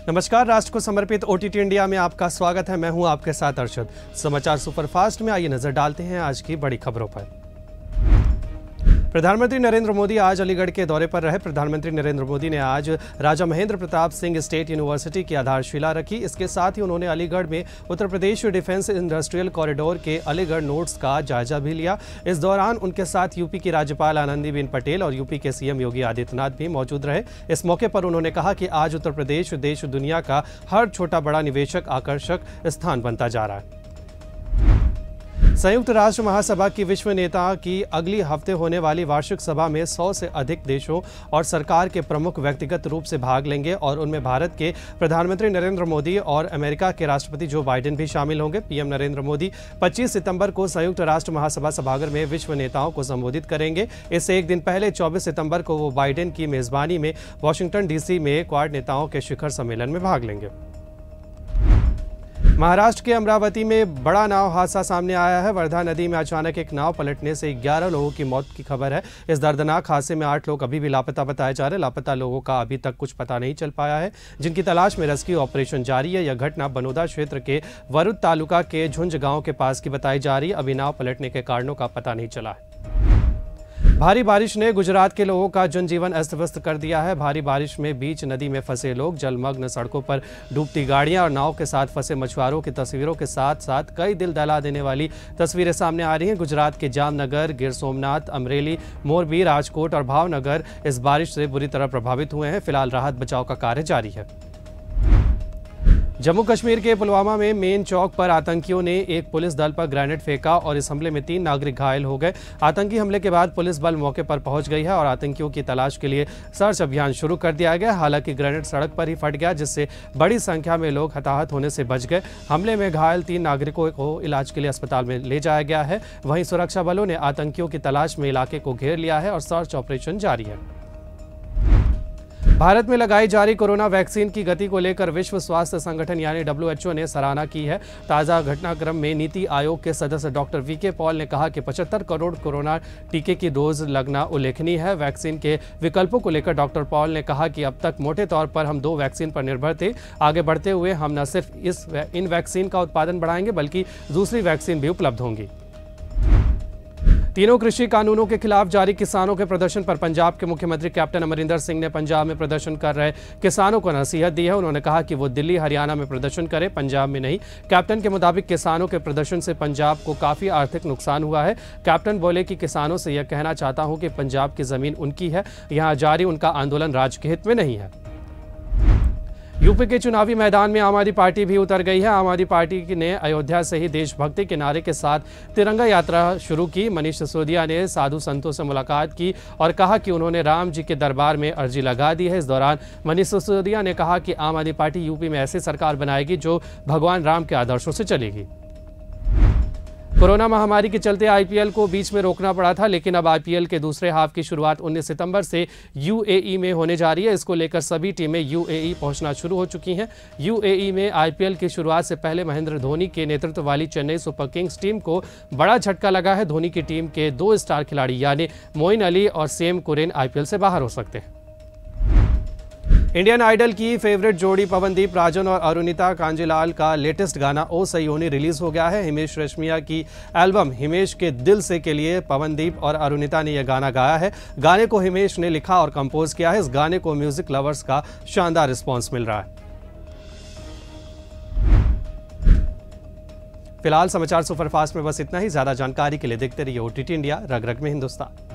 नमस्कार, राष्ट्र को समर्पित ओटीटी इंडिया में आपका स्वागत है। मैं हूं आपके साथ अर्शद। समाचार सुपरफास्ट में आइए नजर डालते हैं आज की बड़ी खबरों पर। प्रधानमंत्री नरेंद्र मोदी आज अलीगढ़ के दौरे पर रहे। प्रधानमंत्री नरेंद्र मोदी ने आज राजा महेंद्र प्रताप सिंह स्टेट यूनिवर्सिटी की आधारशिला रखी। इसके साथ ही उन्होंने अलीगढ़ में Uttar Pradesh defence industrial corridor के अलीगढ़ नोड्स का जायजा भी लिया। इस दौरान उनके साथ यूपी की राज्यपाल आनंदीबेन पटेल और यूपी के सीएम योगी आदित्यनाथ भी मौजूद रहे। इस मौके पर उन्होंने कहा कि आज उत्तर प्रदेश देश दुनिया का हर छोटा बड़ा निवेशक आकर्षक स्थान बनता जा रहा है। संयुक्त राष्ट्र महासभा की विश्व नेता की अगली हफ्ते होने वाली वार्षिक सभा में 100 से अधिक देशों और सरकार के प्रमुख व्यक्तिगत रूप से भाग लेंगे और उनमें भारत के प्रधानमंत्री नरेंद्र मोदी और अमेरिका के राष्ट्रपति जो बाइडेन भी शामिल होंगे। पीएम नरेंद्र मोदी 25 सितंबर को संयुक्त राष्ट्र महासभा सभागार में विश्व नेताओं को संबोधित करेंगे। इससे एक दिन पहले 24 सितंबर को वो बाइडेन की मेजबानी में वाशिंगटन डीसी में क्वाड नेताओं के शिखर सम्मेलन में भाग लेंगे। महाराष्ट्र के अमरावती में बड़ा नाव हादसा सामने आया है। वर्धा नदी में अचानक एक नाव पलटने से 11 लोगों की मौत की खबर है। इस दर्दनाक हादसे में 8 लोग अभी भी लापता बताए जा रहे हैं। लापता लोगों का अभी तक कुछ पता नहीं चल पाया है, जिनकी तलाश में रेस्क्यू ऑपरेशन जारी है। यह घटना बनोदा क्षेत्र के वरुद तालुका के झुंझ गांव के पास की बताई जा रही है। अभी नाव पलटने के कारणों का पता नहीं चला है। भारी बारिश ने गुजरात के लोगों का जनजीवन अस्त व्यस्त कर दिया है। भारी बारिश में बीच नदी में फंसे लोग, जलमग्न सड़कों पर डूबती गाड़ियां और नाव के साथ फंसे मछुआरों की तस्वीरों के साथ साथ कई दिल दहला देने वाली तस्वीरें सामने आ रही हैं। गुजरात के जामनगर, गिर सोमनाथ, अमरेली, मोरबी, राजकोट और भावनगर इस बारिश से बुरी तरह प्रभावित हुए हैं। फिलहाल राहत बचाव का कार्य जारी है। जम्मू कश्मीर के पुलवामा में मेन चौक पर आतंकियों ने एक पुलिस दल पर ग्रेनेड फेंका और इस हमले में 3 नागरिक घायल हो गए। आतंकी हमले के बाद पुलिस बल मौके पर पहुंच गई है और आतंकियों की तलाश के लिए सर्च अभियान शुरू कर दिया गया। हालांकि ग्रेनेड सड़क पर ही फट गया, जिससे बड़ी संख्या में लोग हताहत होने से बच गए। हमले में घायल 3 नागरिकों को इलाज के लिए अस्पताल में ले जाया गया है। वहीं सुरक्षा बलों ने आतंकियों की तलाश में इलाके को घेर लिया है और सर्च ऑपरेशन जारी है। भारत में लगाई जा रही कोरोना वैक्सीन की गति को लेकर विश्व स्वास्थ्य संगठन यानी WHO ने सराहना की है। ताज़ा घटनाक्रम में नीति आयोग के सदस्य डॉक्टर वीके पॉल ने कहा कि 75 करोड़ कोरोना टीके की डोज लगना उल्लेखनीय है। वैक्सीन के विकल्पों को लेकर डॉक्टर पॉल ने कहा कि अब तक मोटे तौर पर हम 2 वैक्सीन पर निर्भर थे। आगे बढ़ते हुए हम न सिर्फ इन वैक्सीन का उत्पादन बढ़ाएंगे बल्कि दूसरी वैक्सीन भी उपलब्ध होंगी। तीनों कृषि कानूनों के खिलाफ जारी किसानों के प्रदर्शन पर पंजाब के मुख्यमंत्री कैप्टन अमरिंदर सिंह ने पंजाब में प्रदर्शन कर रहे किसानों को नसीहत दी है। उन्होंने कहा कि वो दिल्ली, हरियाणा में प्रदर्शन करें, पंजाब में नहीं। कैप्टन के मुताबिक किसानों के प्रदर्शन से पंजाब को काफ़ी आर्थिक नुकसान हुआ है। कैप्टन बोले कि किसानों से यह कहना चाहता हूं कि पंजाब की ज़मीन उनकी है, यहाँ जारी उनका आंदोलन राज्य के हित में नहीं है। यूपी के चुनावी मैदान में आम आदमी पार्टी भी उतर गई है। आम आदमी पार्टी ने अयोध्या से ही देशभक्ति के नारे के साथ तिरंगा यात्रा शुरू की। मनीष सिसोदिया ने साधु संतों से मुलाकात की और कहा कि उन्होंने राम जी के दरबार में अर्जी लगा दी है। इस दौरान मनीष सिसोदिया ने कहा कि आम आदमी पार्टी यूपी में ऐसी सरकार बनाएगी जो भगवान राम के आदर्शों से चलेगी। कोरोना महामारी के चलते आईपीएल को बीच में रोकना पड़ा था, लेकिन अब आईपीएल के दूसरे हाफ की शुरुआत 19 सितंबर से यूएई में होने जा रही है। इसको लेकर सभी टीमें यूएई पहुंचना शुरू हो चुकी हैं। यूएई में आईपीएल की शुरुआत से पहले महेंद्र धोनी के नेतृत्व वाली चेन्नई सुपर किंग्स टीम को बड़ा झटका लगा है। धोनी की टीम के 2 स्टार खिलाड़ी यानी मोइन अली और सेम कुरेन आईपीएल से बाहर हो सकते हैं। इंडियन आइडल की फेवरेट जोड़ी पवनदीप राजन और अरुणिता कांजीलाल का लेटेस्ट गाना ओ सयोनी रिलीज हो गया है। हिमेश रेशमिया की एल्बम हिमेश के दिल से के लिए पवनदीप और अरुणिता ने यह गाना गाया है। गाने को हिमेश ने लिखा और कंपोज किया है। इस गाने को म्यूजिक लवर्स का शानदार रिस्पॉन्स मिल रहा है। फिलहाल समाचार सुपरफास्ट में बस इतना ही। ज्यादा जानकारी के लिए देखते रहिए ओटीटी इंडिया, रग रग में हिंदुस्तान।